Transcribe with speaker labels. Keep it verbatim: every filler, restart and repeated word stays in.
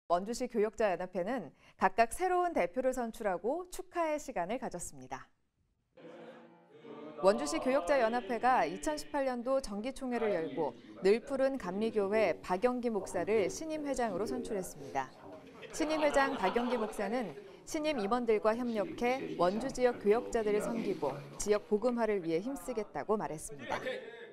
Speaker 1: 원주시 교역자연합회는 각각 새로운 대표를 선출하고 축하의 시간을 가졌습니다. 원주시 교역자연합회가 이천십팔 년도 정기총회를 열고 늘푸른 감리교회 박영기 목사를 신임 회장으로 선출했습니다. 신임 회장 박영기 목사는 신임 임원들과 협력해 원주 지역 교역자들을 섬기고 지역 복음화를 위해 힘쓰겠다고 말했습니다.